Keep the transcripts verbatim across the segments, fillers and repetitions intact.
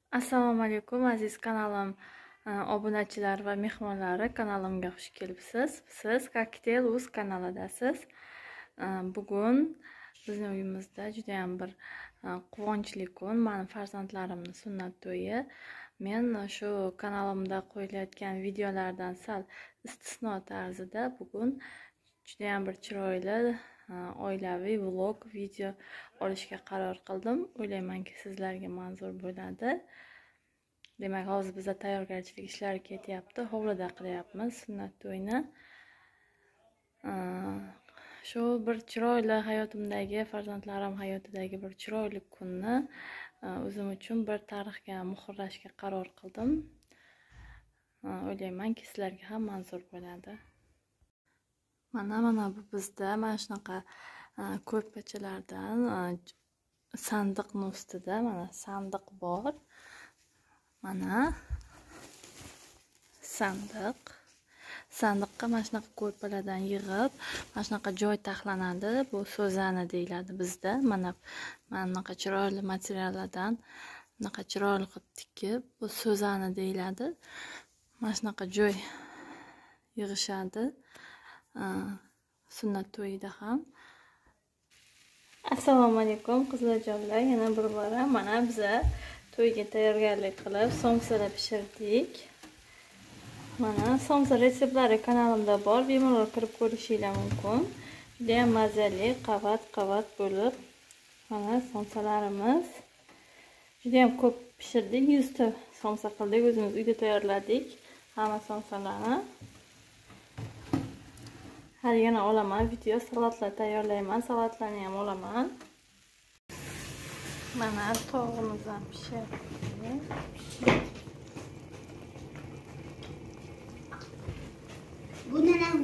Assalomu alaykum aziz kanalim obunachilar va mehmonlari, kanalimga xush kelibsiz. Siz Cocktail.uz kanalidasiz. Bugun bizning uyimizda juda ham bir quvonchli kun. Meni farzandlarimning sunnat to'yi. Men shu kanalimda qo'yilayotgan videolardan sal istisno tarzida bugun juda ham bir chiroyli oilaviy vlog video olishga qaror qildim. O'ylaymanki sizlarga manzur bo'ladi. Demak, hozir bizda tayyorgarchilik ishlari ketyapti. Hovlida qilyapmiz sunnat to'yini. Shu bir chiroyli hayotimdagi, farzandlarim hayotidagi bir chiroyli kunni o'zim uchun bir tarixga muhrlashga qaror qildim. O'ylaymanki sizlarga ham manzur bo'ladi. Mana mana bu bizda mana shunaqa ko'rpachalardan sandiqning ustida mana sandiq bor. Mana sandiq. Sandiqqa mana shunaqa ko'rpalardan yig'ib, mana shunaqa joy taxlanadi. Bu so'zani deyiladi bizda. Mana mana bunaqa chiroyli materiallardan bunaqa chiroyli qilib tikib, bu so'zani deyiladi. Mana shunaqa joy yig'ishadi. Sunnat to'yida ham. Assalomu alaykum qizlarjonlar, yana bir bora mana biza to'yga tayyorgarlik qilib somsalar pishirdik. Mana somsa retseptlari kanalimda bor, bemalol kirib ko'rishingiz mumkin. Juda ham mazali, qavat-qavat bo'lib. Mana somsalarimiz juda ham ko'p pishirdik, yuz ta somsa qildik, o'zimiz uyda tayyorladik hamma somsalarni. Har yana olaman video, salatlar tayyorlayman, salatlarni ham olaman. Mana tovuqimiz ham pishadi. Bundan ham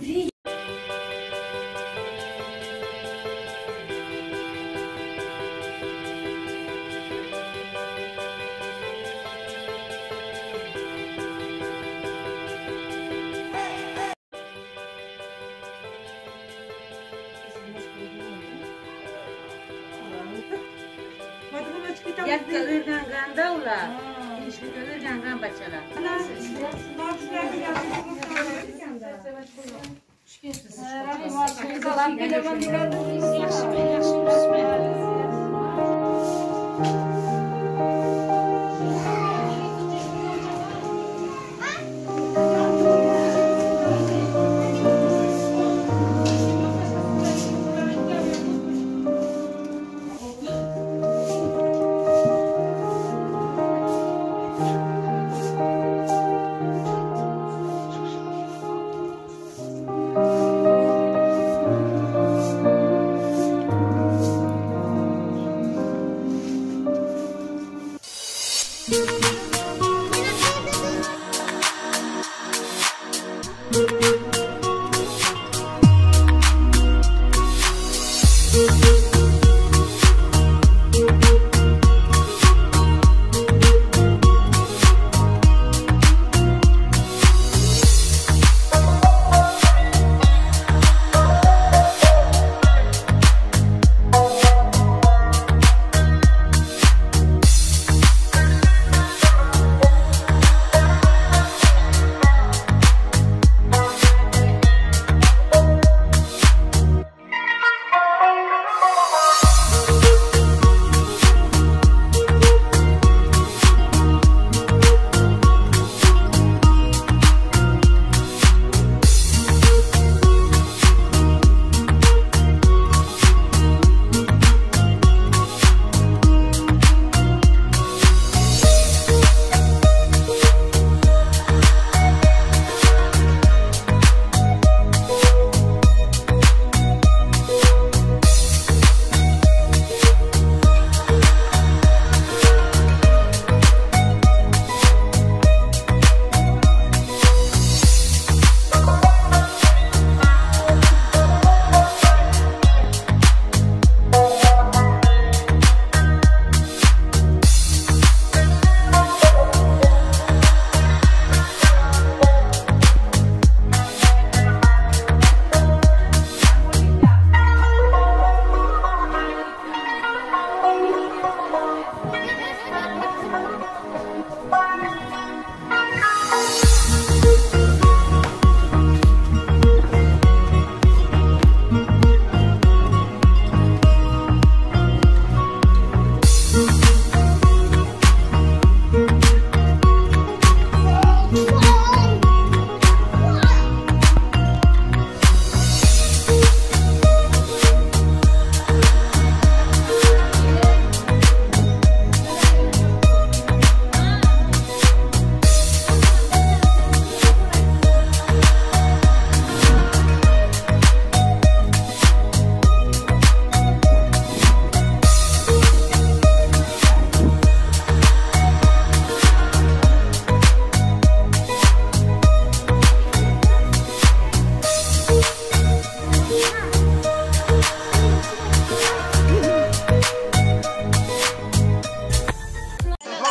yakka o'rganganda ular ishlikka o'rgangan bachalar.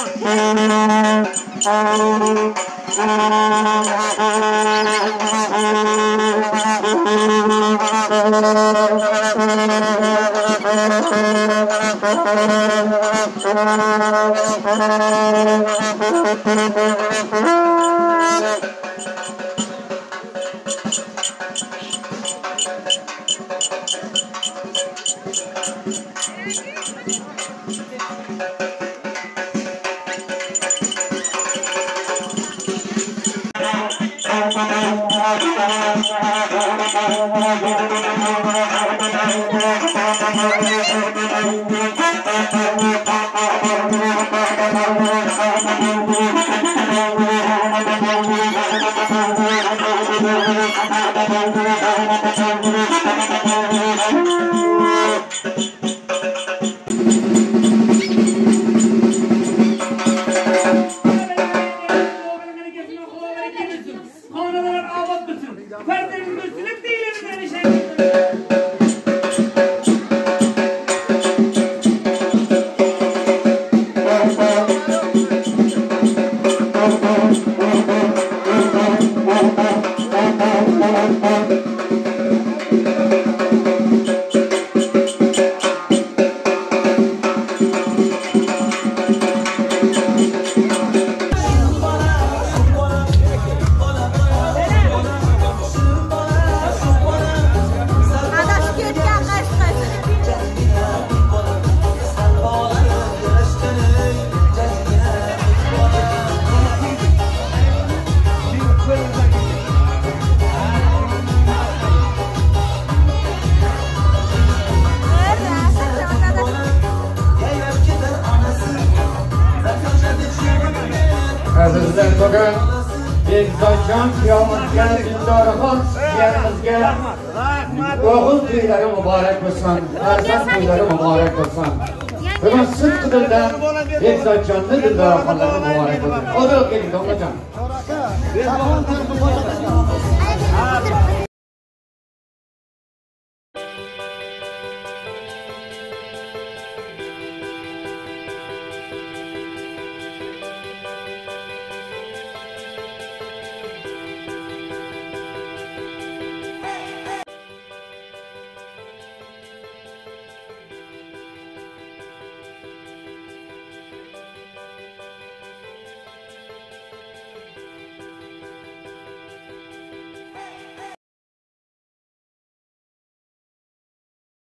Azizlar, bugün Bekzodjon qiyomatga dindorxon yerimizga o'g'il to'ylari muborak bo'lsin, farzand to'ylari muborak bo'lsin. Bugun sidq dildan Bekzodjonni dindorxonlari muborak bo'lsin. Odil keling, domlajon.